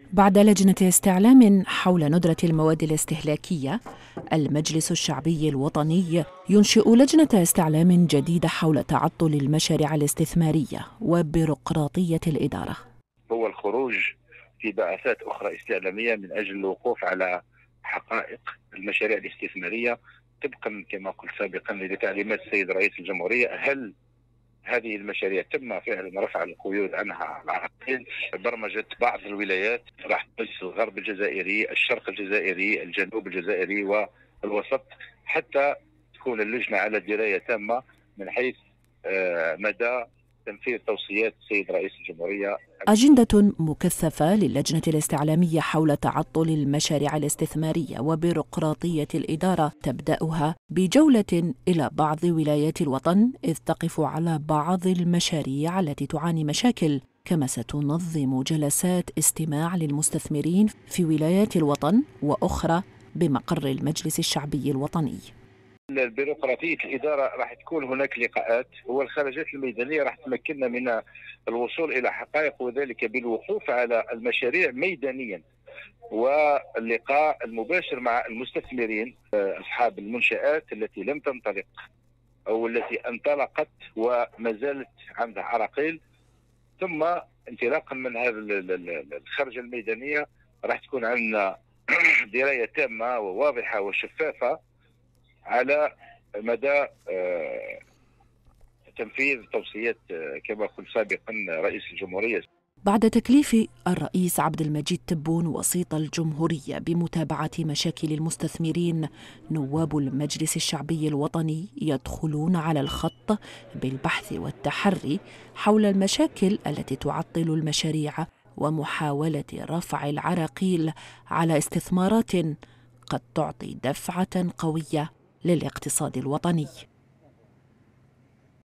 بعد لجنة استعلام حول ندرة المواد الاستهلاكية، المجلس الشعبي الوطني ينشئ لجنة استعلام جديدة حول تعطل المشاريع الاستثمارية وبيروقراطية الإدارة. هو الخروج في بعثات أخرى استعلامية من أجل الوقوف على حقائق المشاريع الاستثمارية طبقا كما قلت سابقا لتعليمات السيد رئيس الجمهورية. هل هذه المشاريع تم فعلا رفع القيود عنها العراقيل؟ برمجة بعض الولايات راح تمس الغرب الجزائري، الشرق الجزائري، الجنوب الجزائري والوسط، حتى تكون اللجنة على دراية تامة من حيث مدى تنفيذ توصيات السيد رئيس الجمهورية. أجندة مكثفة للجنة الاستعلامية حول تعطل المشاريع الاستثمارية وبيروقراطية الإدارة تبدأها بجولة إلى بعض ولايات الوطن، إذ تقف على بعض المشاريع التي تعاني مشاكل، كما ستنظم جلسات استماع للمستثمرين في ولايات الوطن وأخرى بمقر المجلس الشعبي الوطني. البيروقراطية الإدارة راح تكون هناك لقاءات، والخرجات الميدانية راح تمكننا من الوصول إلى حقائق، وذلك بالوقوف على المشاريع ميدانيا واللقاء المباشر مع المستثمرين أصحاب المنشآت التي لم تنطلق أو التي انطلقت وما زالت عندها عراقيل. ثم انطلاقا من هذه الخرجة الميدانية راح تكون عندنا دراية تامة وواضحة وشفافة على مدى تنفيذ توصيات كما قلت سابقا رئيس الجمهورية. بعد تكليف الرئيس عبد المجيد تبون وسيط الجمهورية بمتابعة مشاكل المستثمرين، نواب المجلس الشعبي الوطني يدخلون على الخط بالبحث والتحري حول المشاكل التي تعطل المشاريع ومحاولة رفع العراقيل على استثمارات قد تعطي دفعة قوية للاقتصاد الوطني.